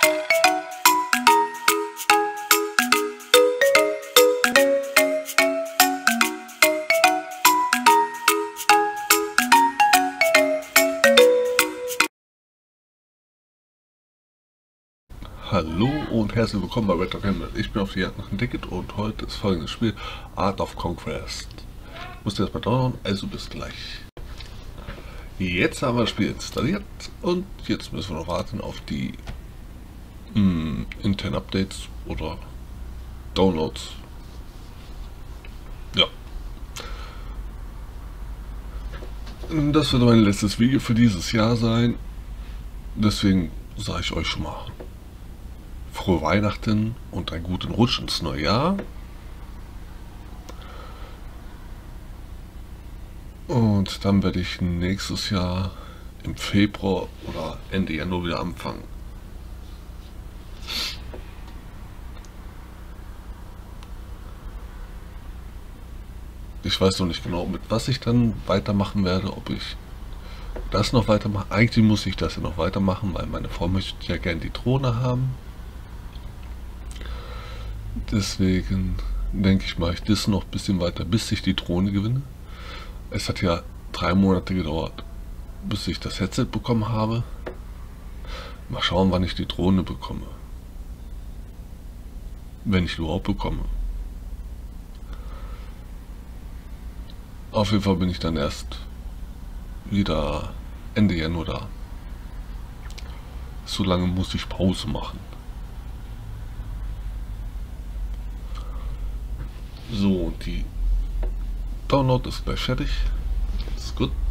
Hallo und herzlich willkommen bei Red Dog Hamlet. Ich bin auf die Jagd nach dem Ticket und heute ist folgendes Spiel: Art of Conquest. Musst du erstmal downloaden, also bis gleich. Jetzt haben wir das Spiel installiert und jetzt müssen wir noch warten auf die internen Updates oder Downloads. Ja. Das wird mein letztes Video für dieses Jahr sein. Deswegen sage ich euch schon mal frohe Weihnachten und einen guten Rutsch ins neue Jahr. Und dann werde ich nächstes Jahr im Februar oder Ende Januar wieder anfangen. Ich weiß noch nicht genau, mit was ich dann weitermachen werde, ob ich das noch weitermache. Eigentlich muss ich das ja noch weitermachen, weil meine Frau möchte ja gerne die Drohne haben. Deswegen denke ich, mache ich das noch ein bisschen weiter, bis ich die Drohne gewinne. Es hat ja 3 Monate gedauert, bis ich das Headset bekommen habe. Mal schauen, wann ich die Drohne bekomme. Wenn ich überhaupt bekomme. Auf jeden Fall bin ich dann erst wieder Ende Januar da. So lange muss ich Pause machen. So, die Download ist gleich fertig. Das ist gut.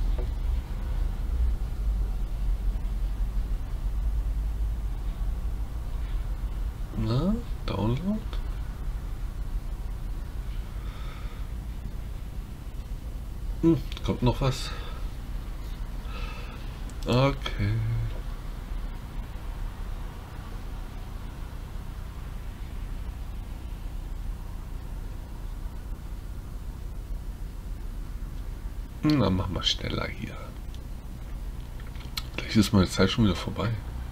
Na, Download. Kommt noch was? Okay. Na, mach mal schneller hier. Gleich ist meine Zeit schon wieder vorbei.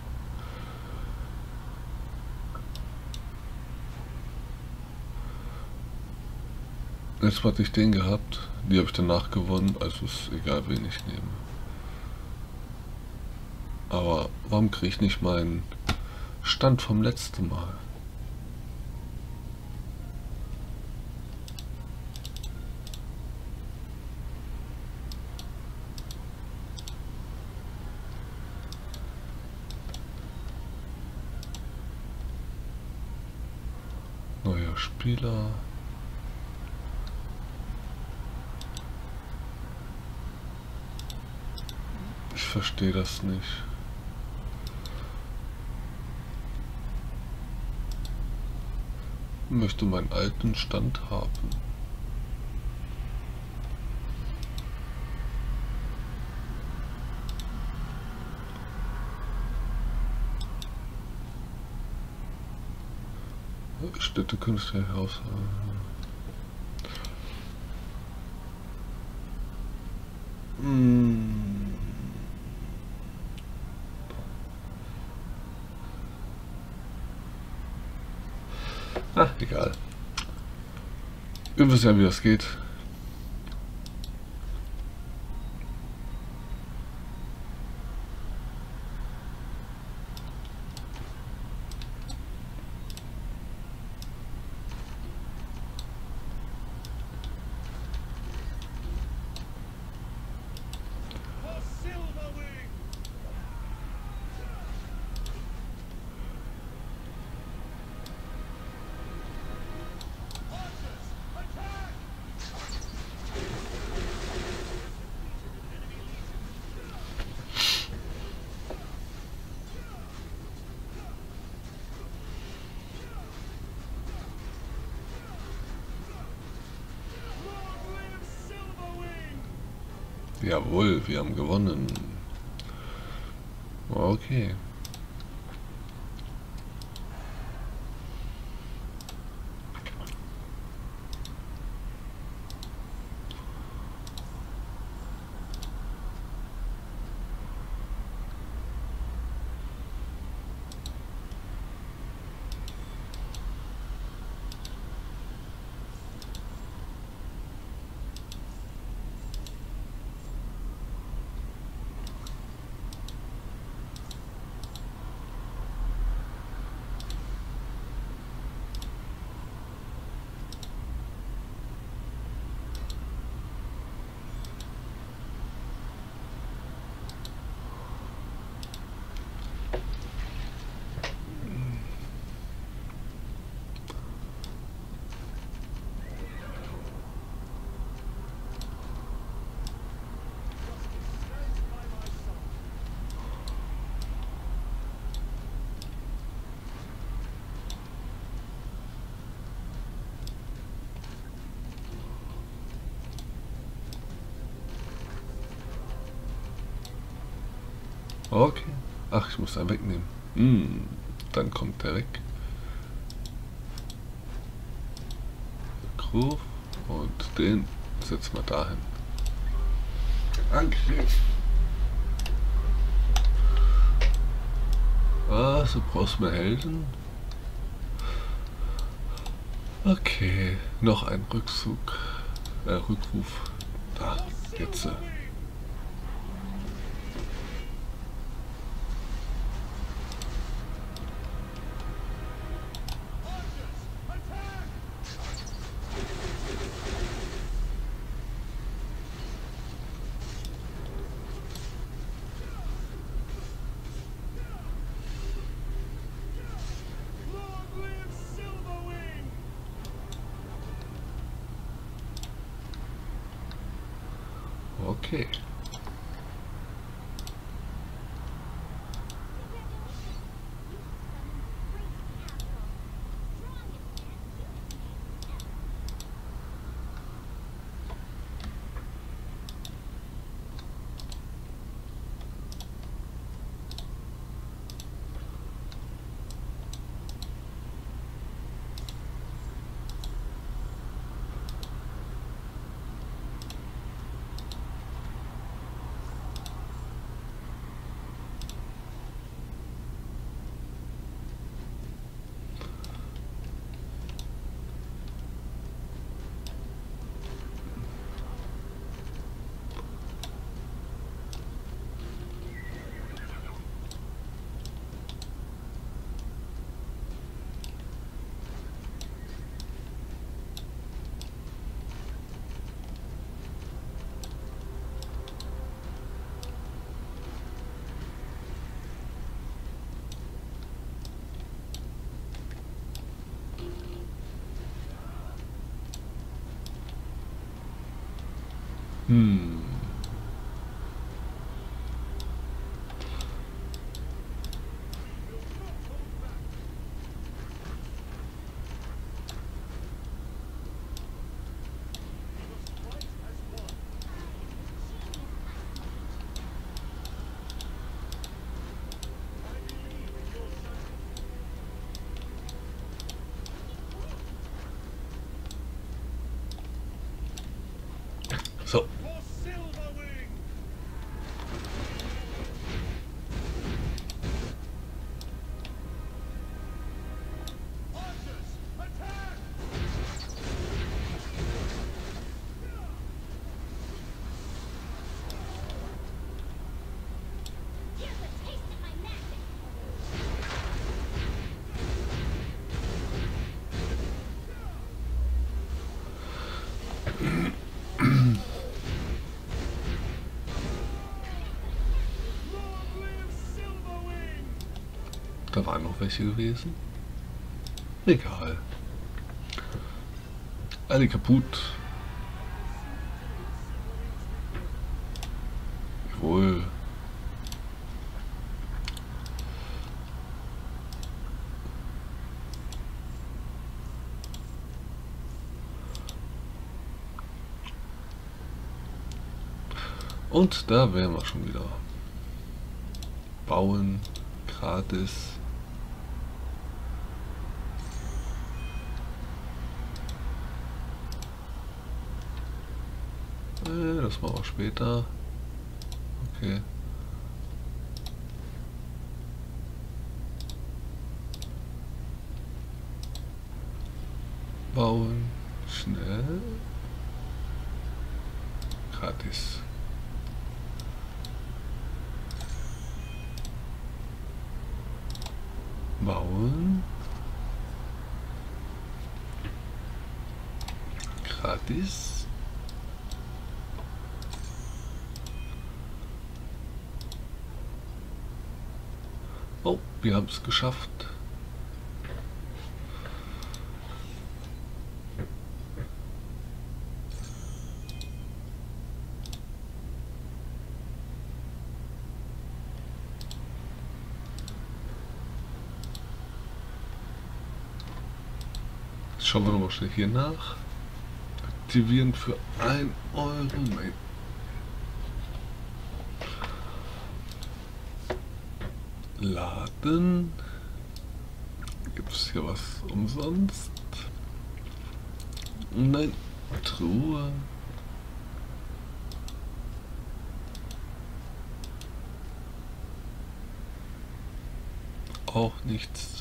Jetzt hatte ich den gehabt, die habe ich danach gewonnen, also ist egal, wen ich nehme. Aber warum kriege ich nicht meinen Stand vom letzten Mal? Neuer Spieler. Ich verstehe das nicht. Ich möchte meinen alten Stand haben. Städte Künstler heraus. Ach, egal. Wir wissen ja, wie das geht. Jawohl, wir haben gewonnen. Okay. Okay. Ach, ich muss einen wegnehmen. Dann kommt der weg. Rückruf. Und den setzen wir dahin. Angriff. Was? Du brauchst mehr Helden? Okay. Noch ein Rückruf. Da, jetzt. Okay. So. Da waren noch welche gewesen. Egal. Alle kaputt. Jawohl. Und da wären wir schon wieder. Bauen, gratis. Das machen wir später. Okay. Bauen, schnell. Gratis. Bauen. Gratis. Oh, wir haben es geschafft. Jetzt schauen wir nochmal schnell hier nach. Aktivieren für 1 Euro. Laden. Gibt es hier was umsonst? Nein. Truhe. Auch nichts.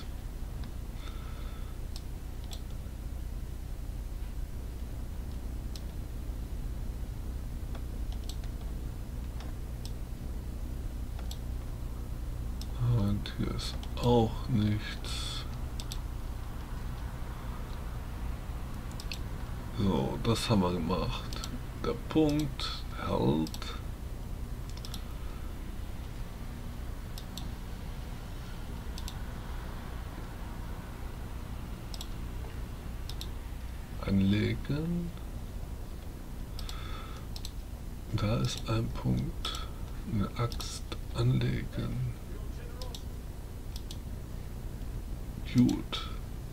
Und hier ist auch nichts. So, das haben wir gemacht. Der Punkt hält. Anlegen. Da ist ein Punkt. Eine Axt anlegen. Gut.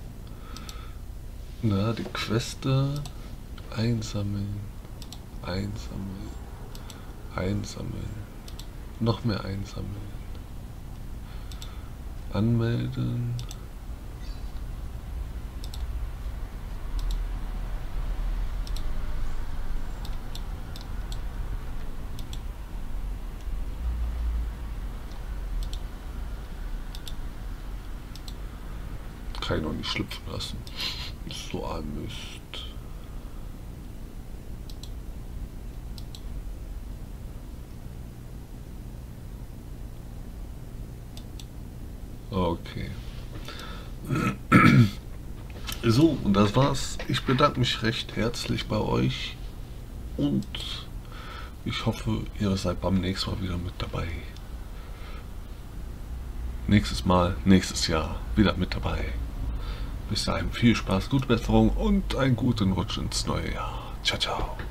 Na, die Queste einsammeln. Einsammeln. Einsammeln. Noch mehr einsammeln. Anmelden. Kann ich noch nicht schlüpfen lassen. So ein Mist. Okay. So, und das war's. Ich bedanke mich recht herzlich bei euch und ich hoffe, ihr seid beim nächsten Mal wieder mit dabei. Nächstes Mal, nächstes Jahr wieder mit dabei. Bis dahin viel Spaß, gute Besserung und einen guten Rutsch ins neue Jahr. Ciao, ciao.